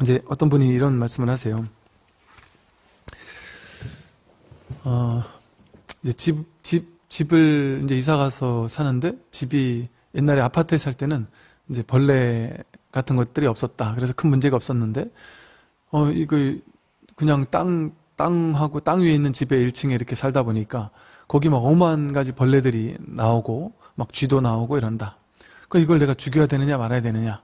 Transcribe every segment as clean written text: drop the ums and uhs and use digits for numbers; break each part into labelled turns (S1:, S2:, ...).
S1: 이제 어떤 분이 이런 말씀을 하세요. 이제 집을 이제 이사 가서 사는데, 집이 옛날에 아파트에 살 때는 이제 벌레 같은 것들이 없었다. 그래서 큰 문제가 없었는데, 이거 그냥 땅하고 땅 위에 있는 집의 1층에 이렇게 살다 보니까 거기 막 오만 가지 벌레들이 나오고 막 쥐도 나오고 이런다. 이걸 내가 죽여야 되느냐 말아야 되느냐.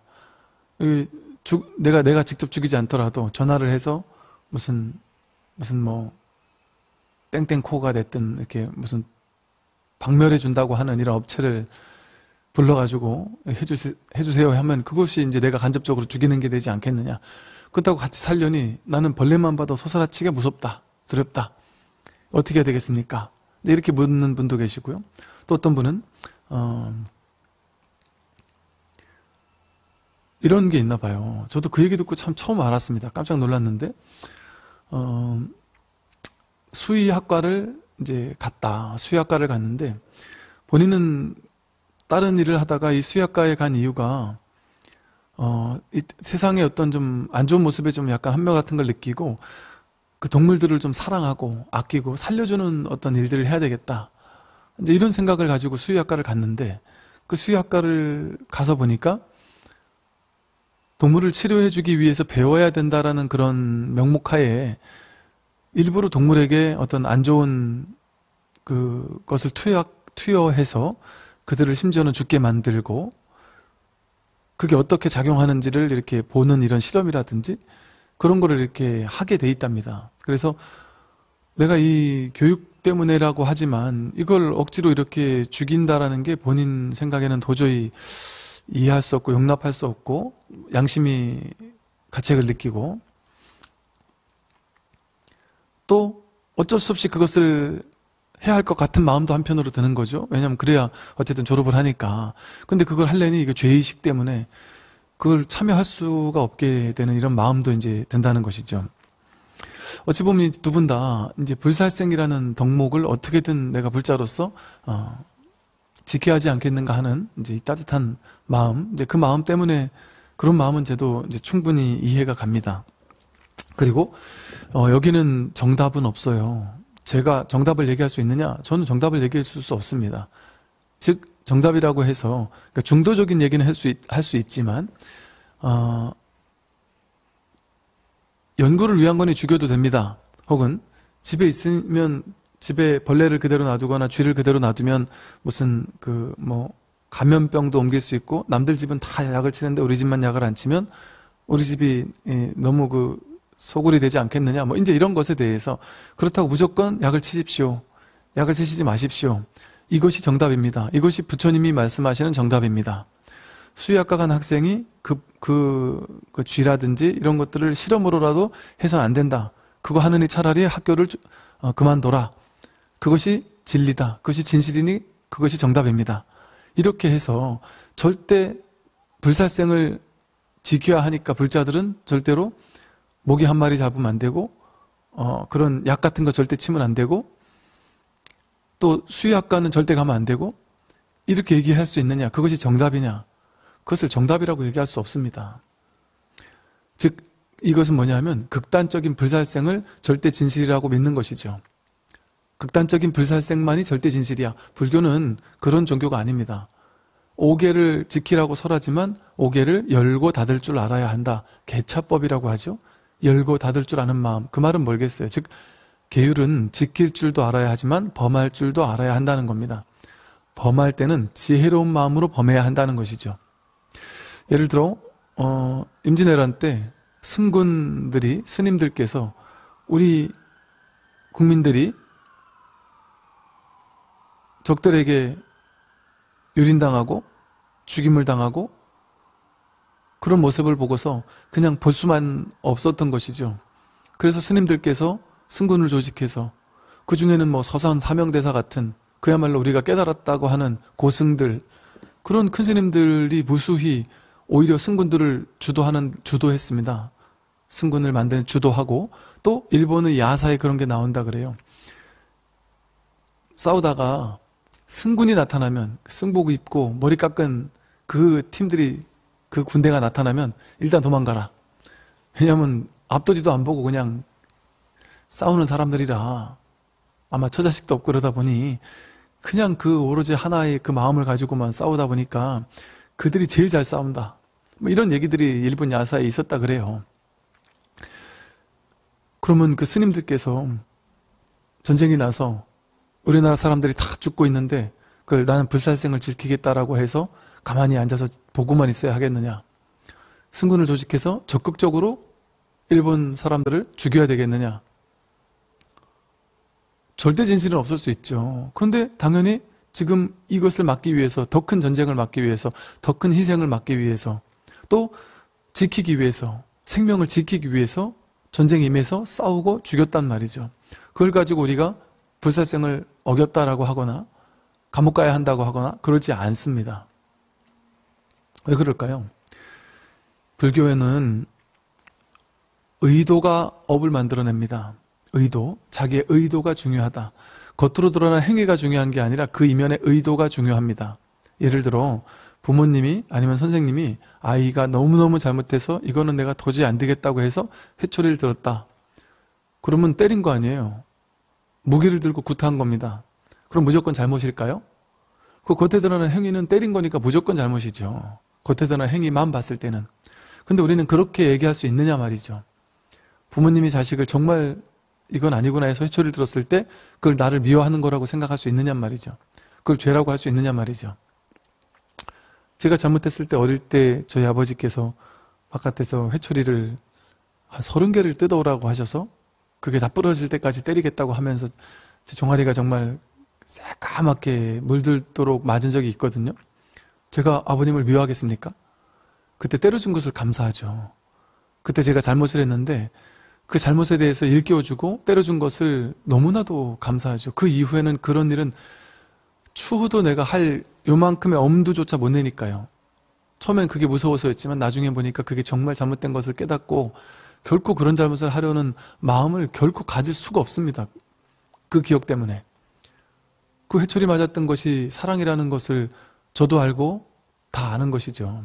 S1: 내가 직접 죽이지 않더라도 전화를 해서 무슨 뭐 땡땡코가 됐든 이렇게 무슨 박멸해 준다고 하는 이런 업체를 불러가지고 해주세요 하면 그것이 이제 내가 간접적으로 죽이는 게 되지 않겠느냐. 그렇다고 같이 살려니 나는 벌레만 봐도 소스라치게 무섭다, 두렵다. 어떻게 해야 되겠습니까? 이렇게 묻는 분도 계시고요. 또 어떤 분은 이런 게 있나 봐요. 저도 그 얘기 듣고 참 처음 알았습니다. 깜짝 놀랐는데 수의학과를 이제 갔다. 수의학과를 갔는데 본인은 다른 일을 하다가 이 수의학과에 간 이유가 이 세상의 어떤 좀 안 좋은 모습에 좀 약간 한며 같은 걸 느끼고 그 동물들을 좀 사랑하고 아끼고 살려주는 어떤 일들을 해야 되겠다. 이제 이런 생각을 가지고 수의학과를 갔는데 그 수의학과를 가서 보니까 동물을 치료해주기 위해서 배워야 된다라는 그런 명목하에 일부러 동물에게 어떤 안 좋은 그것을 투여해서 그들을 심지어는 죽게 만들고 그게 어떻게 작용하는지를 이렇게 보는 이런 실험이라든지 그런 거를 이렇게 하게 돼 있답니다. 그래서 내가 이 교육 때문에라고 하지만 이걸 억지로 이렇게 죽인다라는 게 본인 생각에는 도저히 이해할 수 없고 용납할 수 없고 양심이 가책을 느끼고 또 어쩔 수 없이 그것을 해야 할 것 같은 마음도 한편으로 드는 거죠. 왜냐하면 그래야 어쨌든 졸업을 하니까. 근데 그걸 하려니 이게 죄의식 때문에 그걸 참여할 수가 없게 되는 이런 마음도 이제 든다는 것이죠. 어찌 보면 두 분 다 이제 불살생이라는 덕목을 어떻게든 내가 불자로서 지켜야 하지 않겠는가 하는 이제 이 따뜻한 마음, 이제 그 마음 때문에 그런 마음은 저도 이제 충분히 이해가 갑니다. 그리고 여기는 정답은 없어요. 제가 정답을 얘기할 수 있느냐? 저는 정답을 얘기해 줄 수 없습니다. 즉 정답이라고 해서 그러니까 중도적인 얘기는 할 수 있지만 연구를 위한 거니 죽여도 됩니다. 혹은 집에 있으면 집에 벌레를 그대로 놔두거나 쥐를 그대로 놔두면 무슨 뭐 감염병도 옮길 수 있고 남들 집은 다 약을 치는데 우리 집만 약을 안 치면 우리 집이 너무 소굴이 되지 않겠느냐 뭐 이제 이런 것에 대해서 그렇다고 무조건 약을 치십시오. 약을 치시지 마십시오. 이것이 정답입니다. 이것이 부처님이 말씀하시는 정답입니다. 수의학과 간 학생이 그 쥐라든지 이런 것들을 실험으로라도 해서는 안 된다. 그거 하느니 차라리 학교를 그만둬라. 그것이 진리다. 그것이 진실이니 그것이 정답입니다. 이렇게 해서 절대 불살생을 지켜야 하니까 불자들은 절대로 모기 한 마리 잡으면 안 되고 그런 약 같은 거 절대 치면 안 되고 또 수의학과는 절대 가면 안 되고 이렇게 얘기할 수 있느냐? 그것이 정답이냐? 그것을 정답이라고 얘기할 수 없습니다. 즉 이것은 뭐냐면 극단적인 불살생을 절대 진실이라고 믿는 것이죠. 극단적인 불살생만이 절대 진실이야. 불교는 그런 종교가 아닙니다. 5개를 지키라고 설하지만 5개를 열고 닫을 줄 알아야 한다. 개차법이라고 하죠. 열고 닫을 줄 아는 마음. 그 말은 뭘겠어요? 즉 계율은 지킬 줄도 알아야 하지만 범할 줄도 알아야 한다는 겁니다. 범할 때는 지혜로운 마음으로 범해야 한다는 것이죠. 예를 들어 임진왜란 때 승군들이 스님들께서 우리 국민들이 적들에게 유린당하고 죽임을 당하고 그런 모습을 보고서 그냥 볼 수만 없었던 것이죠. 그래서 스님들께서 승군을 조직해서 그 중에는 뭐 서산 사명대사 같은 그야말로 우리가 깨달았다고 하는 고승들 그런 큰 스님들이 무수히 오히려 승군들을 주도했습니다. 승군을 만드는 주도하고 또 일본의 야사에 그런 게 나온다 그래요. 싸우다가 승군이 나타나면 승복 입고 머리 깎은 그 팀들이 그 군대가 나타나면 일단 도망가라 왜냐하면 앞도지도 안 보고 그냥 싸우는 사람들이라 아마 처자식도 없고 그러다 보니 그냥 그 오로지 하나의 그 마음을 가지고만 싸우다 보니까 그들이 제일 잘 싸운다. 뭐 이런 얘기들이 일본 야사에 있었다 그래요. 그러면 그 스님들께서 전쟁이 나서 우리나라 사람들이 다 죽고 있는데 그걸 나는 불살생을 지키겠다라고 해서 가만히 앉아서 보고만 있어야 하겠느냐. 승군을 조직해서 적극적으로 일본 사람들을 죽여야 되겠느냐. 절대 진실은 없을 수 있죠. 그런데 당연히 지금 이것을 막기 위해서, 더 큰 전쟁을 막기 위해서, 더 큰 희생을 막기 위해서, 또 지키기 위해서, 생명을 지키기 위해서 전쟁에 임해서 싸우고 죽였단 말이죠. 그걸 가지고 우리가 불살생을 어겼다라고 하거나 감옥 가야 한다고 하거나 그러지 않습니다. 왜 그럴까요? 불교에는 의도가 업을 만들어냅니다. 의도, 자기의 의도가 중요하다. 겉으로 드러난 행위가 중요한 게 아니라 그 이면의 의도가 중요합니다. 예를 들어 부모님이 아니면 선생님이 아이가 너무너무 잘못해서 이거는 내가 도저히 안 되겠다고 해서 회초리를 들었다. 그러면 때린 거 아니에요. 무기를 들고 구타한 겁니다. 그럼 무조건 잘못일까요? 그 겉에 드러난 행위는 때린 거니까 무조건 잘못이죠. 겉에 드러난 행위만 봤을 때는. 근데 우리는 그렇게 얘기할 수 있느냐 말이죠. 부모님이 자식을 정말 이건 아니구나 해서 회초리를 들었을 때 그걸 나를 미워하는 거라고 생각할 수 있느냐 말이죠. 그걸 죄라고 할 수 있느냐 말이죠. 제가 잘못했을 때 어릴 때 저희 아버지께서 바깥에서 회초리를 한 30개를 뜯어오라고 하셔서 그게 다 부러질 때까지 때리겠다고 하면서 제 종아리가 정말 새까맣게 물들도록 맞은 적이 있거든요. 제가 아버님을 미워하겠습니까? 그때 때려준 것을 감사하죠. 그때 제가 잘못을 했는데 그 잘못에 대해서 일깨워주고 때려준 것을 너무나도 감사하죠. 그 이후에는 그런 일은 추후도 내가 할 요만큼의 엄두조차 못 내니까요. 처음엔 그게 무서워서였지만 나중에 보니까 그게 정말 잘못된 것을 깨닫고 결코 그런 잘못을 하려는 마음을 결코 가질 수가 없습니다. 그 기억 때문에. 그 회초리 맞았던 것이 사랑이라는 것을 저도 알고 다 아는 것이죠.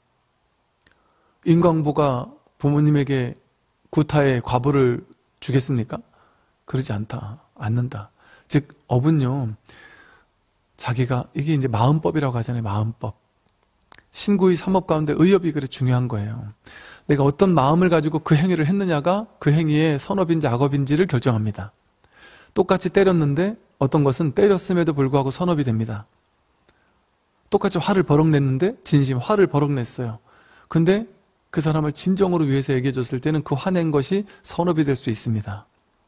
S1: 인광보가 부모님에게 구타의 과보를 주겠습니까? 그러지 않는다. 즉 업은요, 자기가 이게 이제 마음법이라고 하잖아요. 마음법. 신구의 삼업 가운데 의업이 그래 중요한 거예요. 내가 어떤 마음을 가지고 그 행위를 했느냐가 그 행위의 선업인지 악업인지를 결정합니다. 똑같이 때렸는데 어떤 것은 때렸음에도 불구하고 선업이 됩니다. 똑같이 화를 버럭 냈는데 진심 화를 버럭 냈어요. 근데 그 사람을 진정으로 위해서 얘기해 줬을 때는 그 화낸 것이 선업이 될 수 있습니다.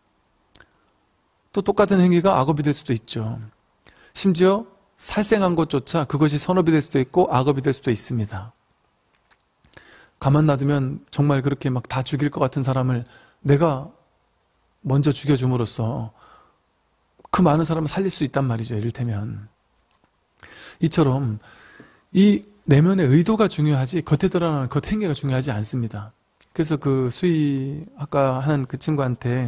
S1: 또 똑같은 행위가 악업이 될 수도 있죠. 심지어 살생한 것조차 그것이 선업이 될 수도 있고 악업이 될 수도 있습니다. 가만 놔두면 정말 그렇게 막 다 죽일 것 같은 사람을 내가 먼저 죽여줌으로써 그 많은 사람을 살릴 수 있단 말이죠. 이를테면 이처럼 이 내면의 의도가 중요하지 겉에 드러나는 겉 행위가 중요하지 않습니다. 그래서 그 수의 아까 하는 그 친구한테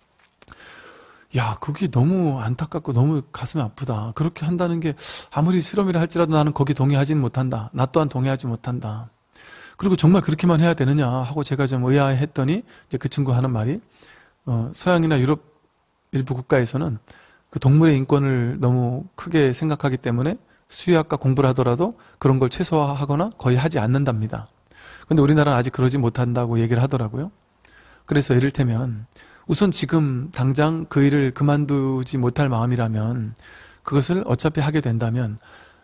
S1: 야 그게 너무 안타깝고 너무 가슴이 아프다. 그렇게 한다는 게 아무리 실험이라 할지라도 나는 거기 동의하지는 못한다. 나 또한 동의하지 못한다. 그리고 정말 그렇게만 해야 되느냐 하고 제가 좀 의아해했더니 이제 그 친구 하는 말이 서양이나 유럽 일부 국가에서는 그 동물의 인권을 너무 크게 생각하기 때문에 수의학과 공부를 하더라도 그런 걸 최소화하거나 거의 하지 않는답니다. 근데 우리나라는 아직 그러지 못한다고 얘기를 하더라고요. 그래서 이를테면 우선 지금 당장 그 일을 그만두지 못할 마음이라면 그것을 어차피 하게 된다면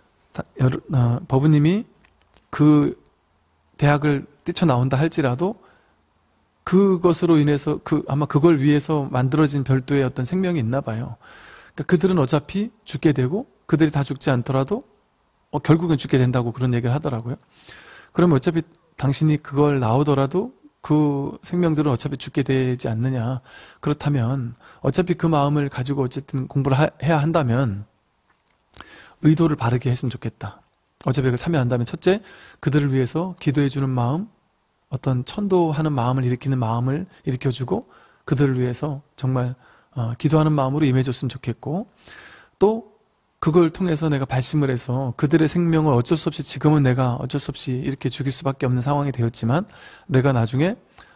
S1: 법우님이 그 대학을 뛰쳐나온다 할지라도 그것으로 인해서 아마 그걸 위해서 만들어진 별도의 어떤 생명이 있나 봐요. 그러니까 그들은 어차피 죽게 되고 그들이 다 죽지 않더라도 결국은 죽게 된다고 그런 얘기를 하더라고요. 그러면 어차피 당신이 그걸 나오더라도 그 생명들은 어차피 죽게 되지 않느냐. 그렇다면 어차피 그 마음을 가지고 어쨌든 공부를 해야 한다면 의도를 바르게 했으면 좋겠다. 어차피 그걸 참여한다면 첫째, 그들을 위해서 기도해주는 마음, 어떤 천도하는 마음을 일으키는 마음을 일으켜주고 그들을 위해서 정말 기도하는 마음으로 임해줬으면 좋겠고 또 그걸 통해서 내가 발심을 해서 그들의 생명을 어쩔 수 없이 지금은 내가 어쩔 수 없이 이렇게 죽일 수밖에 없는 상황이 되었지만 내가 나중에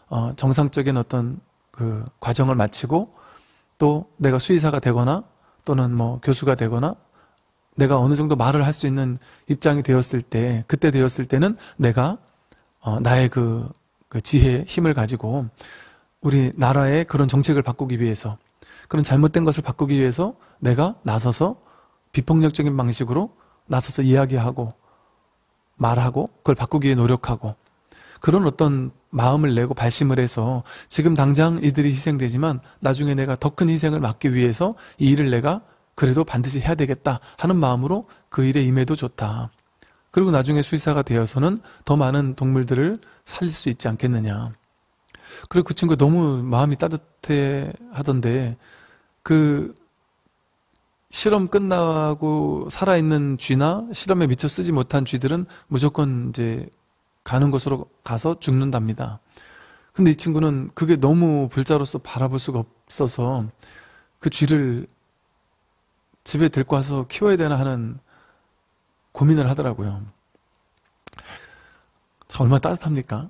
S1: 정상적인 어떤 그 과정을 마치고 또 내가 수의사가 되거나 또는 뭐 교수가 되거나 내가 어느 정도 말을 할 수 있는 입장이 되었을 때, 그때 되었을 때는 내가 나의 그 지혜, 힘을 가지고 우리 나라의 그런 정책을 바꾸기 위해서, 그런 잘못된 것을 바꾸기 위해서 내가 나서서 비폭력적인 방식으로 나서서 이야기하고 말하고 그걸 바꾸기 위해 노력하고, 그런 어떤 마음을 내고 발심을 해서 지금 당장 이들이 희생되지만 나중에 내가 더 큰 희생을 막기 위해서 이 일을 내가 그래도 반드시 해야 되겠다 하는 마음으로 그 일에 임해도 좋다. 그리고 나중에 수의사가 되어서는 더 많은 동물들을 살릴 수 있지 않겠느냐. 그리고 그 친구가 너무 마음이 따뜻해 하던데, 그 실험 끝나고 살아있는 쥐나 실험에 미처 쓰지 못한 쥐들은 무조건 이제 가는 곳으로 가서 죽는답니다. 근데 이 친구는 그게 너무 불자로서 바라볼 수가 없어서 그 쥐를 집에 데리고 와서 키워야 되나 하는 고민을 하더라고요. 참 얼마나 따뜻합니까?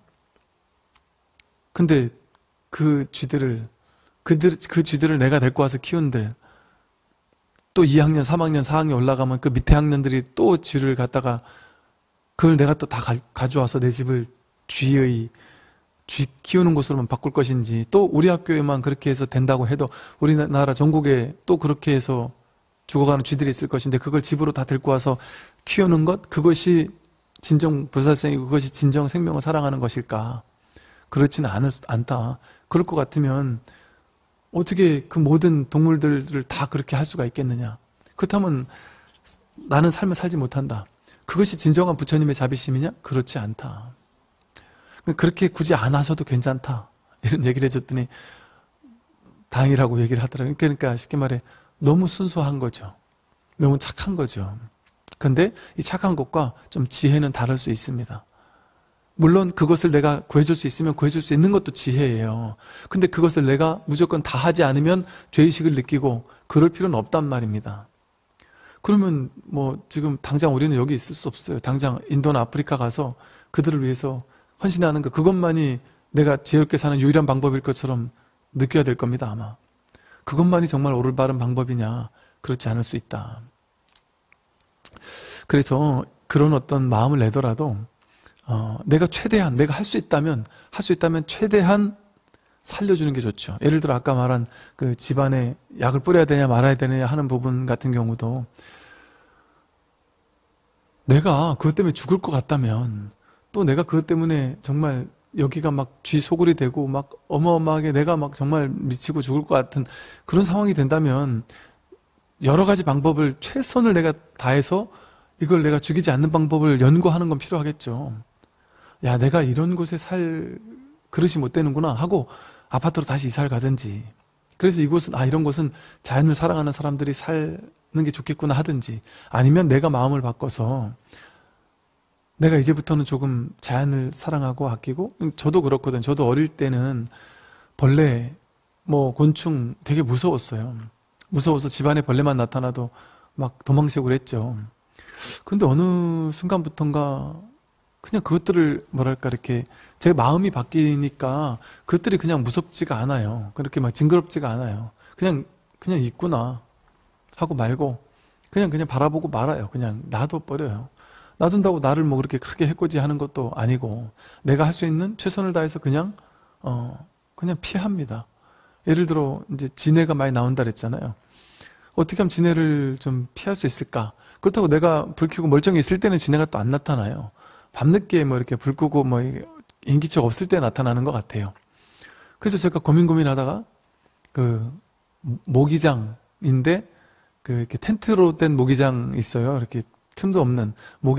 S1: 근데 그 쥐들을 내가 데리고 와서 키운들, 또 2학년, 3학년, 4학년 올라가면 그 밑에 학년들이 또 쥐를 갖다가 그걸 내가 또 다 가져와서 내 집을 쥐 키우는 곳으로만 바꿀 것인지, 또 우리 학교에만 그렇게 해서 된다고 해도 우리나라 전국에 또 그렇게 해서 죽어가는 쥐들이 있을 것인데 그걸 집으로 다 데리고 와서 키우는 것, 그것이 진정 불살생이고 그것이 진정 생명을 사랑하는 것일까? 그렇지는 않다. 그럴 것 같으면 어떻게 그 모든 동물들을 다 그렇게 할 수가 있겠느냐? 그렇다면 나는 삶을 살지 못한다. 그것이 진정한 부처님의 자비심이냐? 그렇지 않다. 그렇게 굳이 안 하셔도 괜찮다. 이런 얘기를 해줬더니 다행이라고 얘기를 하더라고요. 그러니까 쉽게 말해 너무 순수한 거죠. 너무 착한 거죠. 근데 이 착한 것과 좀 지혜는 다를 수 있습니다. 물론 그것을 내가 구해줄 수 있으면 구해줄 수 있는 것도 지혜예요. 근데 그것을 내가 무조건 다 하지 않으면 죄의식을 느끼고 그럴 필요는 없단 말입니다. 그러면 뭐 지금 당장 우리는 여기 있을 수 없어요. 당장 인도나 아프리카 가서 그들을 위해서 헌신하는 것, 그것만이 내가 지혜롭게 사는 유일한 방법일 것처럼 느껴야 될 겁니다, 아마. 그것만이 정말 올바른 방법이냐? 그렇지 않을 수 있다. 그래서 그런 어떤 마음을 내더라도 내가 최대한, 내가 할 수 있다면 최대한 살려주는 게 좋죠. 예를 들어 아까 말한 그 집안에 약을 뿌려야 되냐 말아야 되느냐 하는 부분 같은 경우도 내가 그것 때문에 죽을 것 같다면, 또 내가 그것 때문에 정말 여기가 막 쥐 소굴이 되고 막 어마어마하게 내가 막 정말 미치고 죽을 것 같은 그런 상황이 된다면 여러 가지 방법을 최선을 내가 다해서 이걸 내가 죽이지 않는 방법을 연구하는 건 필요하겠죠. 야, 내가 이런 곳에 살 그릇이 못 되는구나 하고 아파트로 다시 이사를 가든지, 그래서 이곳은 이런 곳은 자연을 사랑하는 사람들이 사는 게 좋겠구나 하든지, 아니면 내가 마음을 바꿔서 내가 이제부터는 조금 자연을 사랑하고 아끼고, 저도 그렇거든. 저도 어릴 때는 벌레, 뭐 곤충 되게 무서웠어요. 무서워서 집안에 벌레만 나타나도 막 도망치고 그랬죠. 근데 어느 순간부턴가 그냥 그것들을 뭐랄까 이렇게 제 마음이 바뀌니까 그것들이 그냥 무섭지가 않아요. 그렇게 막 징그럽지가 않아요. 그냥 있구나 하고 말고 그냥 바라보고 말아요. 그냥 놔둬버려요. 놔둔다고 나를 뭐 그렇게 크게 해코지하는 것도 아니고 내가 할 수 있는 최선을 다해서 그냥 피합니다. 예를 들어 이제 진해가 많이 나온다 그랬잖아요. 어떻게 하면 진해를 좀 피할 수 있을까? 그렇다고 내가 불 켜고 멀쩡히 있을 때는 진해가 또 안 나타나요. 밤늦게 뭐 이렇게 불 끄고 뭐 인기척 없을 때 나타나는 것 같아요. 그래서 제가 고민하다가 그 모기장인데 그 이렇게 텐트로 된 모기장 있어요. 이렇게 틈도 없는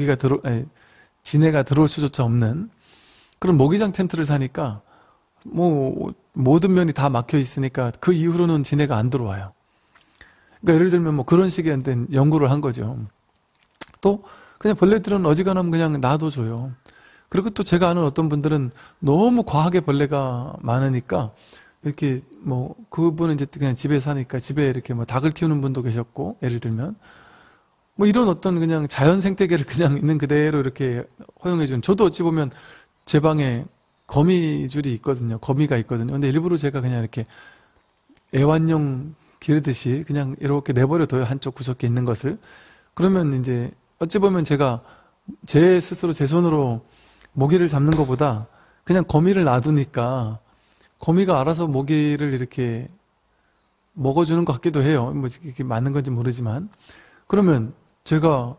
S1: 진해가 들어올 수조차 없는 그런 모기장 텐트를 사니까 뭐 모든 면이 다 막혀 있으니까 그 이후로는 진해가 안 들어와요. 그러니까 예를 들면 뭐 그런 식의 연구를 한 거죠. 또 그냥 벌레들은 어지간하면 그냥 놔둬줘요. 그리고 또 제가 아는 어떤 분들은 너무 과하게 벌레가 많으니까 이렇게 뭐 그분은 이제 그냥 집에 사니까 집에 이렇게 뭐 닭을 키우는 분도 계셨고, 예를 들면 뭐 이런 어떤 그냥 자연 생태계를 그냥 있는 그대로 이렇게 허용해준, 저도 어찌 보면 제 방에 거미줄이 있거든요. 거미가 있거든요. 근데 일부러 제가 그냥 이렇게 애완용 기르듯이 그냥 이렇게 내버려둬요. 한쪽 구석에 있는 것을. 그러면 이제 어찌 보면 제가 제 스스로 제 손으로 모기를 잡는 것보다 그냥 거미를 놔두니까 거미가 알아서 모기를 이렇게 먹어주는 것 같기도 해요. 뭐 이게 맞는 건지 모르지만. 그러면 제가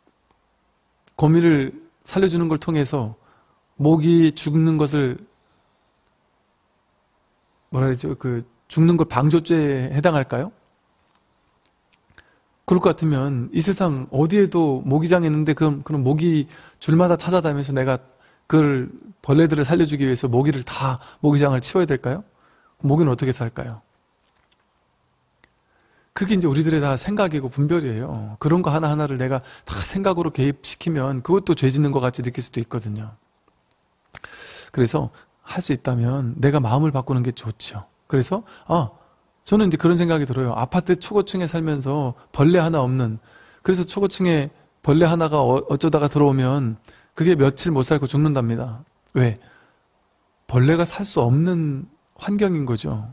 S1: 거미를 살려주는 걸 통해서 모기 죽는 것을 뭐라 그러죠? 죽는 걸 방조죄에 해당할까요? 그럴 것 같으면 이 세상 어디에도 모기장이 있는데 그럼 모기 줄마다 찾아다니면서 내가 그걸 벌레들을 살려주기 위해서 모기를 다 모기장을 치워야 될까요? 모기는 어떻게 살까요? 그게 이제 우리들의 다 생각이고 분별이에요. 그런 거 하나하나를 내가 다 생각으로 개입시키면 그것도 죄 짓는 것 같이 느낄 수도 있거든요. 그래서 할 수 있다면 내가 마음을 바꾸는 게 좋죠. 그래서 저는 이제 그런 생각이 들어요. 아파트 초고층에 살면서 벌레 하나 없는, 그래서 초고층에 벌레 하나가 어쩌다가 들어오면 그게 며칠 못 살고 죽는답니다. 왜? 벌레가 살 수 없는 환경인 거죠.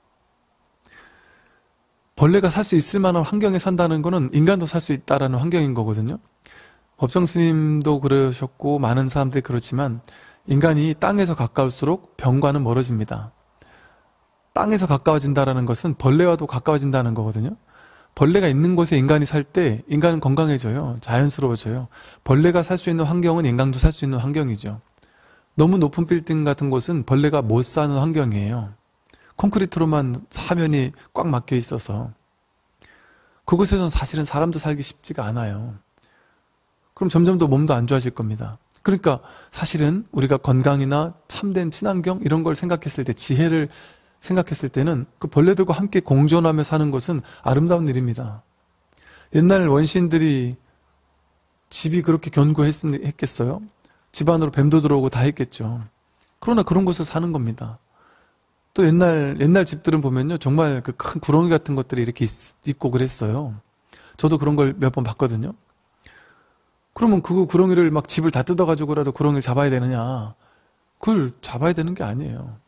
S1: 벌레가 살 수 있을 만한 환경에 산다는 거는 인간도 살 수 있다라는 환경인 거거든요. 법정 스님도 그러셨고 많은 사람들이 그렇지만 인간이 땅에서 가까울수록 병과는 멀어집니다. 땅에서 가까워진다는 것은 벌레와도 가까워진다는 거거든요. 벌레가 있는 곳에 인간이 살 때 인간은 건강해져요. 자연스러워져요. 벌레가 살 수 있는 환경은 인간도 살 수 있는 환경이죠. 너무 높은 빌딩 같은 곳은 벌레가 못 사는 환경이에요. 콘크리트로만 사면이 꽉 막혀 있어서 그곳에서는 사실은 사람도 살기 쉽지가 않아요. 그럼 점점 더 몸도 안 좋아질 겁니다. 그러니까 사실은 우리가 건강이나 참된 친환경 이런 걸 생각했을 때, 지혜를 생각했을 때는 그 벌레들과 함께 공존하며 사는 것은 아름다운 일입니다. 옛날 원시인들이 집이 그렇게 견고했겠어요? 집 안으로 뱀도 들어오고 다 했겠죠. 그러나 그런 곳을 사는 겁니다. 또 옛날 집들은 보면요, 정말 그 큰 구렁이 같은 것들이 이렇게 있고 그랬어요. 저도 그런 걸 몇 번 봤거든요. 그러면 그 구렁이를 막 집을 다 뜯어가지고라도 구렁이를 잡아야 되느냐? 그걸 잡아야 되는 게 아니에요.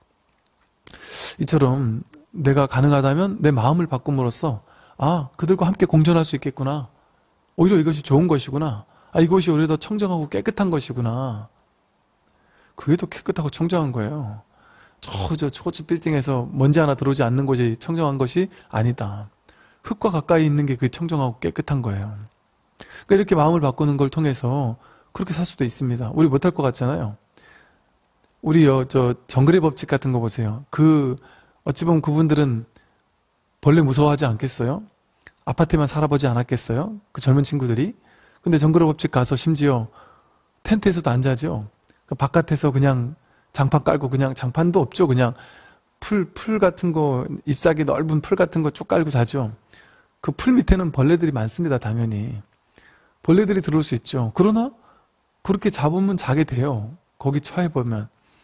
S1: 이처럼 내가 가능하다면 내 마음을 바꿈으로써 그들과 함께 공존할 수 있겠구나. 오히려 이것이 좋은 것이구나. 이것이 오히려 더 청정하고 깨끗한 것이구나. 그게 더 깨끗하고 청정한 거예요. 저 초고층 빌딩에서 먼지 하나 들어오지 않는 곳이 청정한 것이 아니다. 흙과 가까이 있는 게 그 청정하고 깨끗한 거예요. 그러니까 이렇게 마음을 바꾸는 걸 통해서 그렇게 살 수도 있습니다. 우리 못할 것 같잖아요. 우리 정글의 법칙 같은 거 보세요. 어찌 보면 그분들은 벌레 무서워하지 않겠어요? 아파트에만 살아보지 않았겠어요? 그 젊은 친구들이? 근데 정글의 법칙 가서 심지어 텐트에서도 안 자죠. 바깥에서 그냥 장판 깔고, 그냥 장판도 없죠. 그냥 풀 같은 거, 잎사귀 넓은 풀 같은 거 쭉 깔고 자죠. 그 풀 밑에는 벌레들이 많습니다. 당연히. 벌레들이 들어올 수 있죠. 그러나 그렇게 잡으면 자게 돼요. 거기 처해보면.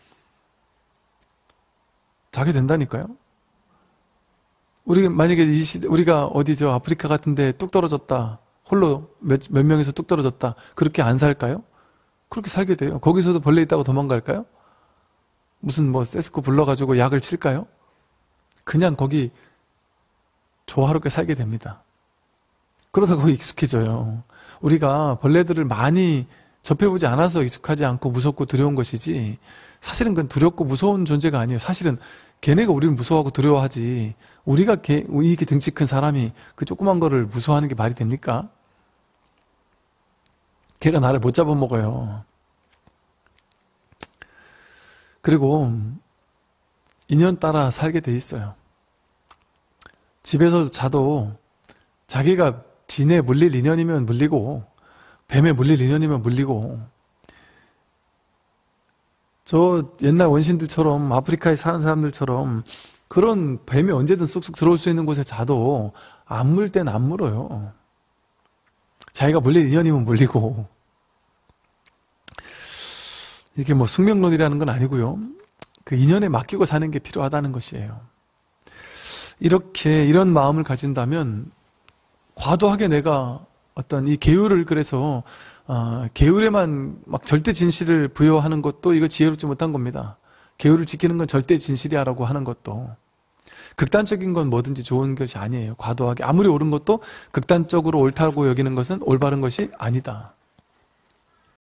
S1: 자게 된다니까요. 만약에 우리가 어디죠? 아프리카 같은데 뚝 떨어졌다. 홀로 몇 명이서 뚝 떨어졌다. 그렇게 안 살까요? 그렇게 살게 돼요. 거기서도 벌레 있다고 도망갈까요? 무슨 세스코 불러가지고 약을 칠까요? 그냥 거기 조화롭게 살게 됩니다. 그러다 거기 익숙해져요. 우리가 벌레들을 많이 접해보지 않아서 익숙하지 않고 무섭고 두려운 것이지, 사실은 그건 두렵고 무서운 존재가 아니에요. 사실은 걔네가 우리를 무서워하고 두려워하지, 우리가 이렇게 등치 큰 사람이 그 조그만 거를 무서워하는 게 말이 됩니까? 걔가 나를 못 잡아먹어요. 그리고 인연 따라 살게 돼 있어요. 집에서 자도 자기가 진에 물릴 인연이면 물리고, 뱀에 물릴 인연이면 물리고, 저 옛날 원신들처럼, 아프리카에 사는 사람들처럼 그런 뱀이 언제든 쑥쑥 들어올 수 있는 곳에 자도 안 물 땐 안 물어요. 자기가 물릴 인연이면 물리고. 이게 숙명론이라는 건 아니고요. 그 인연에 맡기고 사는 게 필요하다는 것이에요. 이런 마음을 가진다면 과도하게 내가 어떤 이 계율을 그래서 계율에만 막 절대 진실을 부여하는 것도 이거 지혜롭지 못한 겁니다. 계율을 지키는 건 절대 진실이야라고 하는 것도 극단적인 건 뭐든지 좋은 것이 아니에요. 과도하게 아무리 옳은 것도 극단적으로 옳다고 여기는 것은 올바른 것이 아니다.